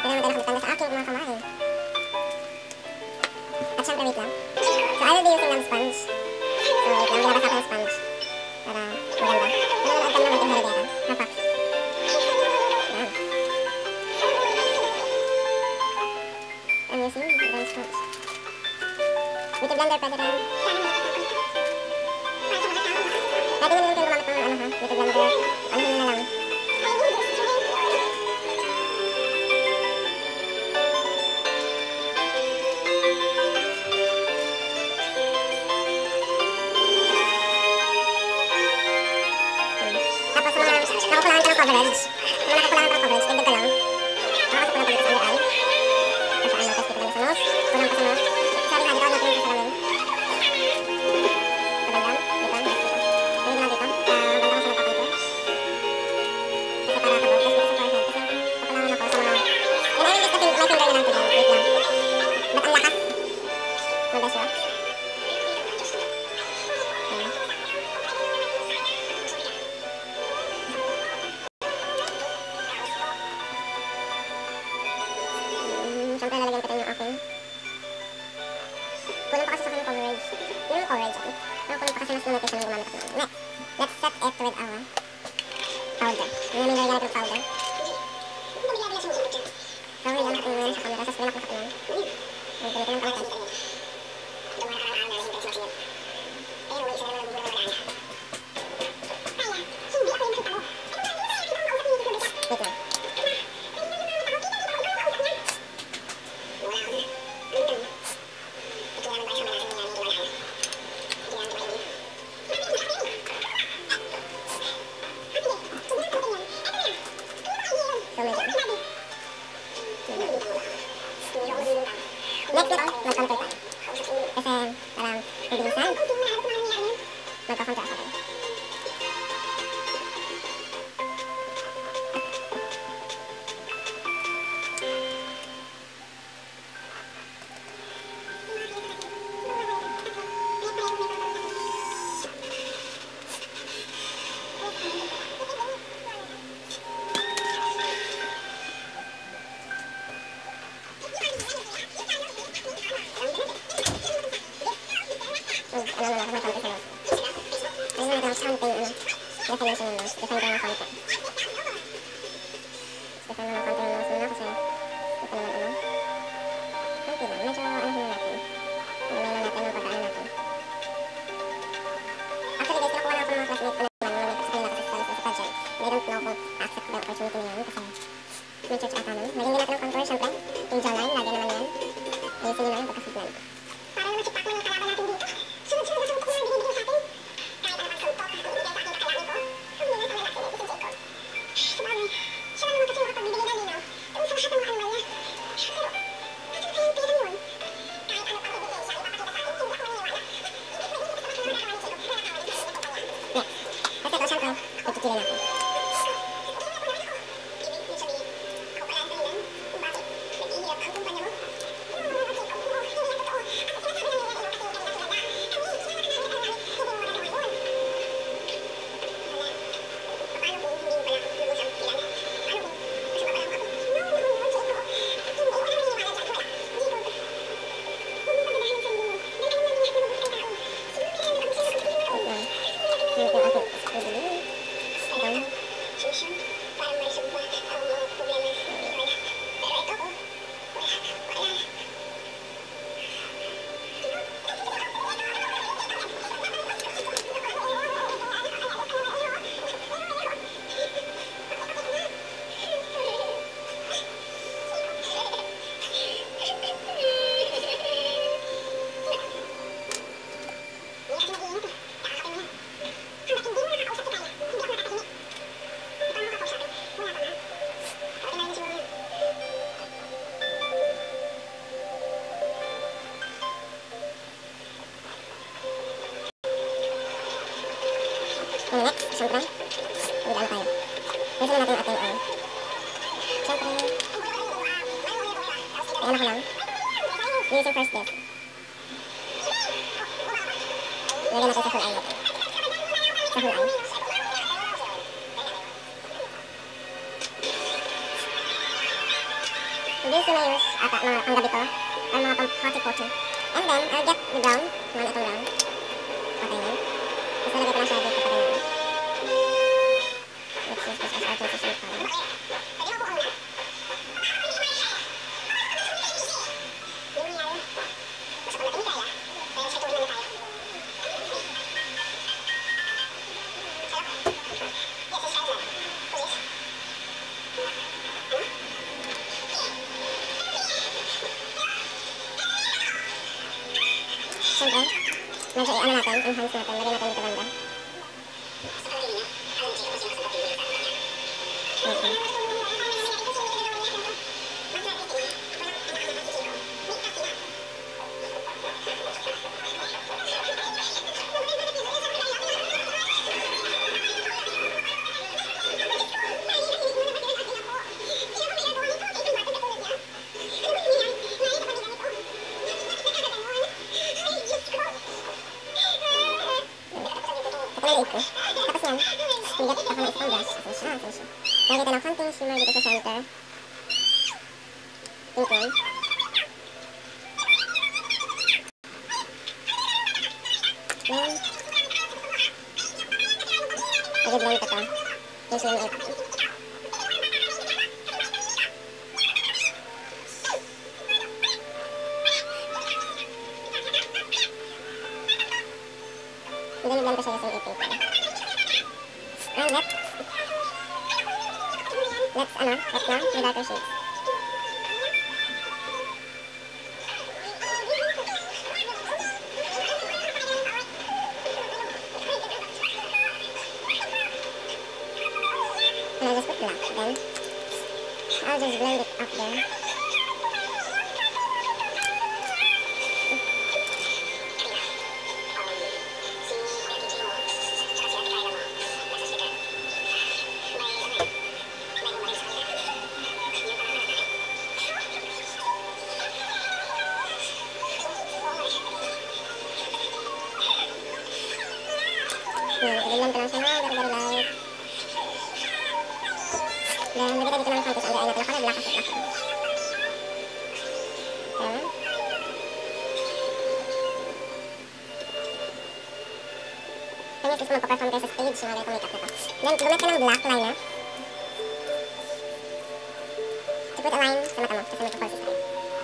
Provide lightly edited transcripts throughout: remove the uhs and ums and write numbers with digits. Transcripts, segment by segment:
Kailangan tayo nakalitan na sa aking mga kamay. At syempre, wait lang. So, I will be using ng sponge. So, wait lang. Ginabasa ko ng sponge. Para maganda. Nanonood kami ng ating haridera. Hapak. Yan. I'm using brown sponge. Beauty blender, pwede rin. Pwede nyo din kayo gumamit ng ano ha, beauty blender. Ano nyo na lang. Tapos sa mga nakukulangan ka ng coverage. Sa mga nakukulangan ka ng coverage, tignan ka lang. Nakakasok ko lang dito sa under eye. At ano, test dito lang sa nose. Kulang ka sa nose. Sorry nga, dito ako natin sa salamin. Kabandang, dito, dito. Hindi na dito. Ganda kasi ng papay ko. Kasi para ako, test dito sa forehead. Kasi nakukulangan ako sa mga... Inainin dito my finger na lang dito. Wait lang. Ba't ang lakas? Mag-desyo. Siyempre, lalagyan ko tayo ng aking. Kulang pa kasi sa akin yung coverage. Yun yung coverage ako. Pero kulang pa kasi mas limitation ang gumamit ako ng. Next, let's set it with our powder. Hindi namin lalagyan ng powder. Sorry lang, natin ngayon sa camera. Sa screen ako sa kanan. Ang ganito ng pangkat. Wait lang. Next nito, mag-contour tayo. Kasi parang mabilisan. Magka-contour ako tayo. Ano na lang, mag-contour sa nose. Ano na lang, something, ano, definition ng nose. Define ko ng konti. Define mo ng konti ng nose muna kasi ito naman ano. Konti lang, medyo ano natin. Ano natin yung pagkaan natin. Actually guys, nakuha na ako ng mga classmate ko na naman sa kanila kasi sa pageant. And I don't know kung accept the opportunity niyan kasi may church ata nun. Lagyan din natin ng contour, syempre. Yung jawline, lagyan naman yan. Ayun, sige na yung pagkasiplan. Para naman sipak mo yung kalaban natin dito. Sunod-sunod na sunod na binibigay sa atin. Kahit naman suntok, binibigay sa akin na kailangan ko. Ang mga sa lalaki na isang Jacob. Sabagay, siya naman kasi makapagbibigay ng linaw. Doon sa lahat ng mga kaluwal niya. Pero, natin kayang pera yun. Kahit ano pang ibigay siya, ipapakita sa akin, hindi ako naniniwala. Hindi ko hindi kasama sa mga nakawan ni Jacob. Nakakawan niya sa mga kanya. Yes. Kasi ito, syempre, pagkikilin natin. Next, syempre, mag-ano tayo. Pwede natin ating syempre, ayan ako lang. Using first dip. Lagyan natin sa full eye natin. Sa full eye. This you may use ata mga panggabi ko or mga pang-hoti-poti. And then, I'll get the brown. Mga itong brown. Patayin. Tapos nalagay ko lang siya dito patayin. Let's use this as our transition color. Siyempre, medyo i-ano natin, enhance natin, lagyan natin dito banda. Tapos yan, nigat ako ng isang brush. Lagay tayo ng konting shimmer dito sa center. Pink one. Then, i-blend ko to. Yung shimmer. Blend ko siya using a paper. And let's now, the darker shades. And I just put black, then I'll just blend it up there. I-blend ko lang siya na, very light. Then, lagay tayo dito ng konti sa under eye natin. Color black kasi black. Ayan. Kanya sis magpa-perform kayo sa stage mga ganitong makeup na to. Then, gumit ka ng black liner. To put a line sa mata mo, kasi magpa-falsies tayo.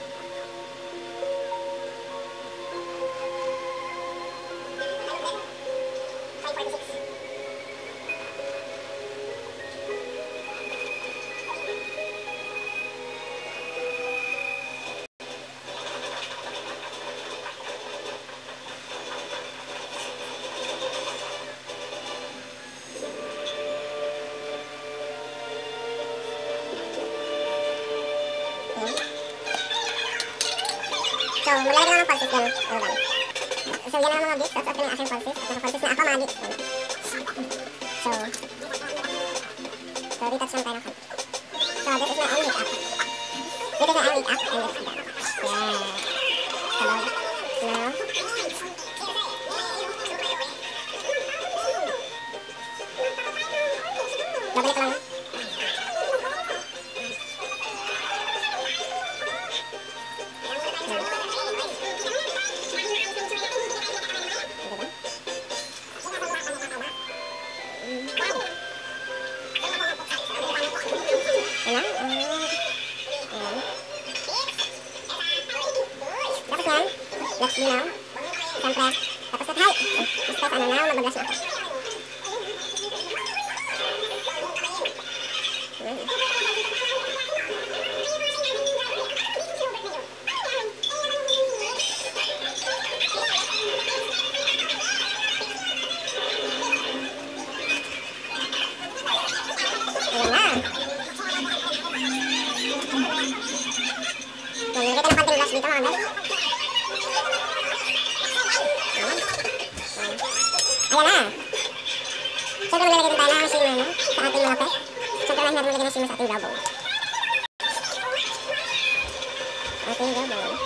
So, maglalagay lang ng falsies yan. All done. So, yan ang mga bits. Tapos, ito yung aking falsies. At naka-falsies na ako mga bits. So, retouch lang tayo ng konti. So, this is my eye makeup. This is my eye makeup and it's done. Yeah. Hello. Now, babalik ko lang. Let's do now. Siyempre, tapos na tayo. Basta ano na, magbablas na ako. Ayan na. Nalagay ka ng konting blush dito mga best. Ayan na. Siyempre maglalagay din tayo ng shimmer no? Sa ating mga pet. Siyempre natin maglalagay ng shimmer sa ating brow bone. Ating brow bone.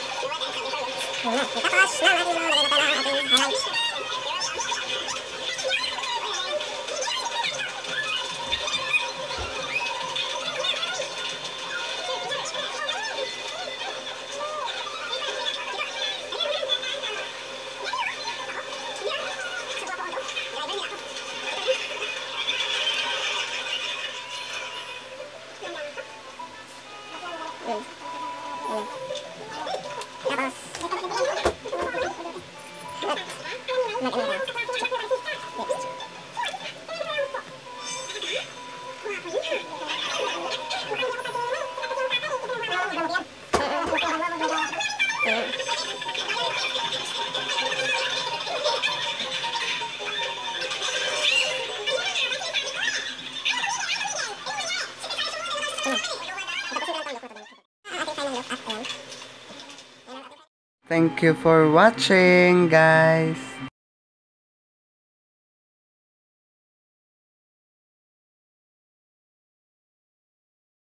Ayan na. Tapos na natin maglalagay na tayo ng ating highlights. Thank you for watching, guys.